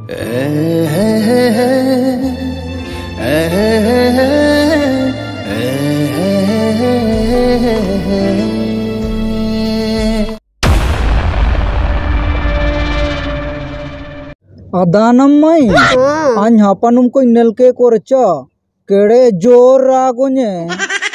Adanamai an hapanum ko nelke korcha kede jor ragonya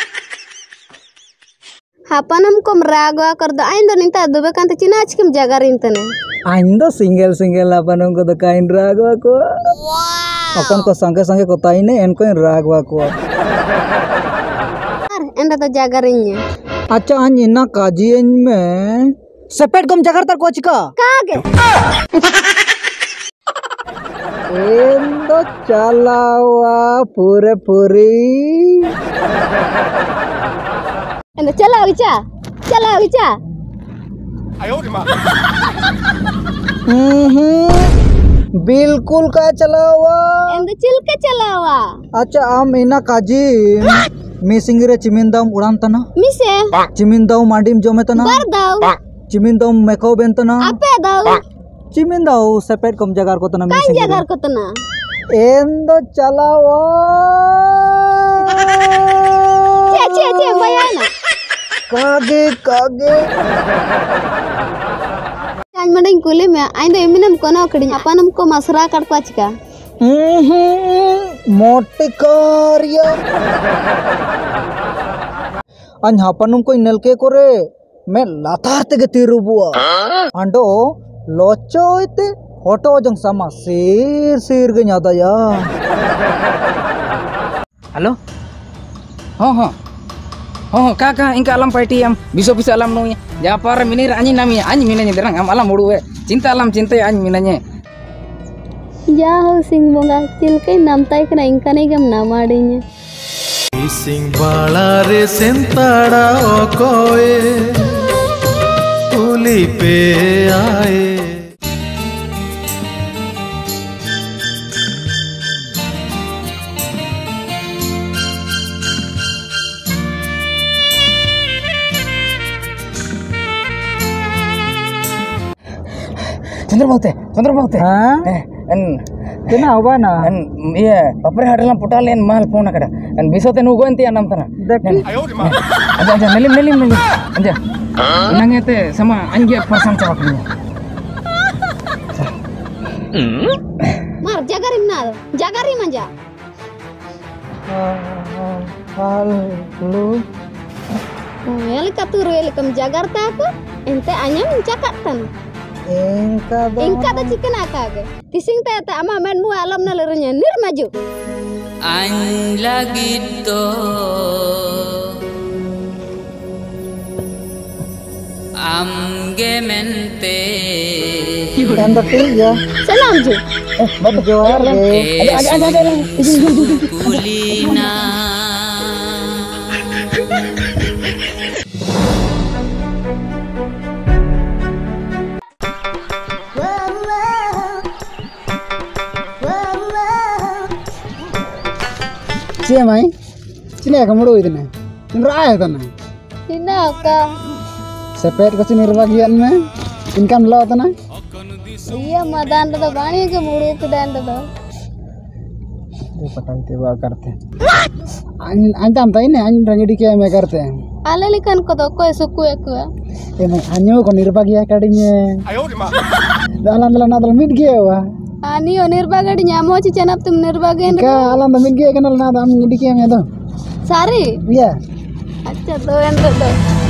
hapanum kom rago kardo aindo ninta dube kante cina achkim jagarin tane aindo single hapanum ko kain rago ko अपन को संगे संगे को ताइने इनको रागवा को एंदा तो जगरिन्या अच्छा अन्य ना काजियन में सेपेट कम जगर तर कोच का कागे एंदो चलावा पूरे पूरी एंदा चला विचा आयो रे मां बिल्कुल का चलावा एंदा चिलके चलावा अच्छा आम इना काजी मिसिंगिरे चिमिंदाम उड़ान तना मिसे चिमिंदाम मांडीम जोमे तना बरदाव चिमिंदाम मेको बेंतना आपे दाव चिमिंदाव सेपेट कम जगार को तना काइन जगार को तना एंदो चलावा चे बयाना कागे आज मडंग कुले में आइंदो एमिनम कोना कड़ी अपनम को मसरा काट पाचका मोटे कार्य अन हापनुम कोई नलके कोरे मैं लातार ते गतिरु बुआ अंडो लोचोइते फोटो जंग sama sir ge nyata ya halo kakak ingka alam party am bisa alam no ya para minir anyi nami anyi minanya derang am alam udu cinta alam cinta anyi minanya ya ho sing bonga cilke namtai kana ingka ne gam namadinya sing balare sentada okoe kuli pe aaye Chandra kena apa na iya apre hadalam putalen mahal phone akada and bisote nu goenti anam tana आयो रे मां aja nelim aja nangete sama anjia persan cawaknya mar jagarim aja lu eli katuru eli kam jagarta aku ente anyam cakak tan ingka da chicken akage tising ta ama men mu alam na lernya nir maju an lagi to amge mente anda ya salam ju bapak johar aja kulina cie mai cine kamu do idene nrai tana sina ka sepet ko sini bagian me income lo tana iya madan da bani ke mudu ke dan da ये पटाई ते वा करते an tam tai ne an rangedi ke me करते ale likan ko do ko suku aku ये मैं anyo ko nirbagia kadinya आयो रे मां dalan dalan adal mid ge wa ani nirbagadi nyamo ci cenap tum nirbagen ka alam da mid ge kenal na da am ngedi ke me do sari iya acha do endo do